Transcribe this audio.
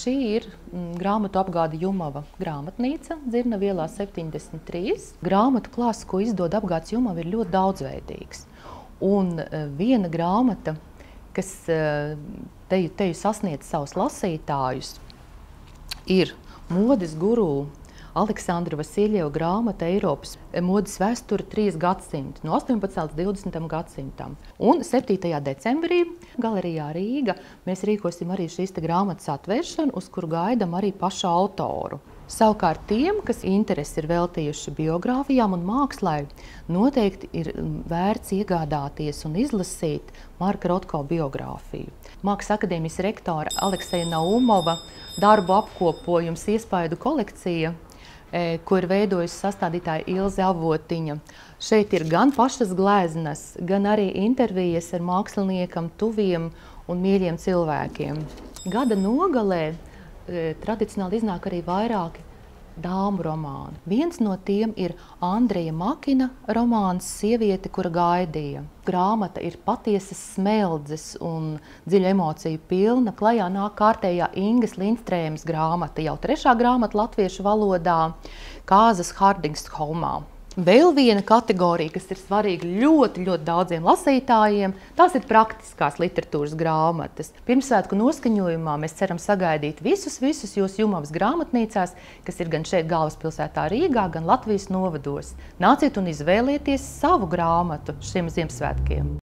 Šī ir grāmatu apgāde Jumava grāmatnīca, Dzirnava ielā 73. Grāmatu klāsts, ko izdod apgādes Jumava, ir ļoti daudzveidīgs. Un viena grāmata, kas teju sasniedz savus lasītājus, ir modes guru Aleksandra Vasiljeva grāmata Eiropas modes vēsture 3 gadsimti, no 18. līdz 20. gadsimtam. Un 7. decembrī Galerijā Rīga mēs rīkosim arī šīs grāmatas atvēršanu, uz kuru gaidam arī pašu autoru. Savukārt tiem, kas interesi ir veltījuši biogrāfijām un mākslai, noteikti ir vērts iegādāties un izlasīt Marka Rotko biogrāfiju. Mākslas akadēmijas rektora Alekseja Naumova darbu apkopojums iespaidu kolekcija, ko ir veidojusi sastādītāja Ilze Avotiņa. Šeit ir gan pašas gleznas, gan arī intervijas ar māksliniekam, tuviem un mīļiem cilvēkiem. Gada nogalē tradicionāli iznāk arī vairāki dāmu romāni. Viens no tiem ir Andreja Makina romāns Sieviete, kura gaidīja. Grāmata ir patiesas smeldzes un dziļu emociju pilna. Klajā nāk kārtējā Ingas Lindstrēmas grāmata, jau 3. grāmata latviešu valodā, Kāzas Hardingsholmā. Vēl viena kategorija, kas ir svarīga ļoti daudziem lasītājiem, tās ir praktiskās literatūras grāmatas. Pirmsvētku noskaņojumā mēs ceram sagaidīt visus jūsu Jumavas grāmatnīcās, kas ir gan šeit galvaspilsētā Rīgā, gan Latvijas novados. Nāciet un izvēlieties savu grāmatu šiem Ziemassvētkiem!